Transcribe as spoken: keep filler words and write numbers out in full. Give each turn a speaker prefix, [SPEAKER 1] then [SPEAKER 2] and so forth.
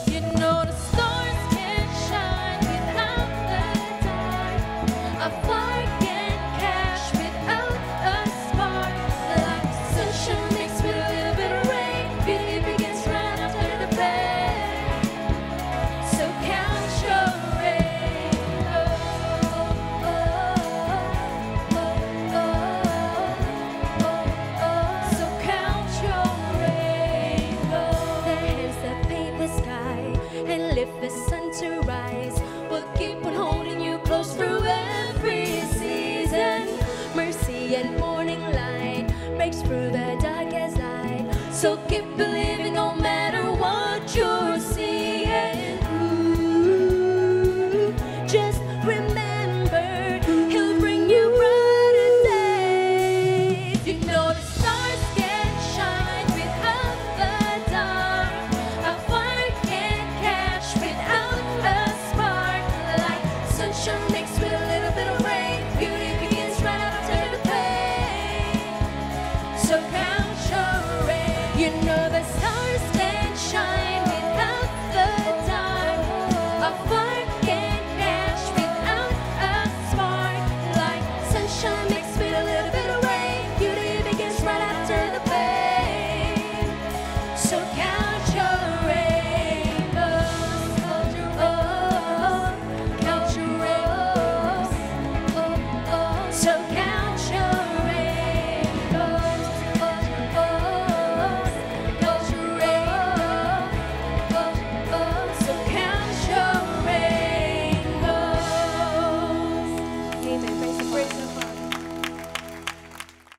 [SPEAKER 1] You know the stars can't shine without the dark. A fire can't catch without a spark. Like sunshine mixed with a little bit of rain. Beauty begins right after the pain. So count your rainbow. Oh, oh, oh, oh, oh. So count your rainbow. The hands that paint the sky and lift the sun to rise will keep on holding you close through every season. Mercy and morning light breaks through the darkest night. So keep believing, no matter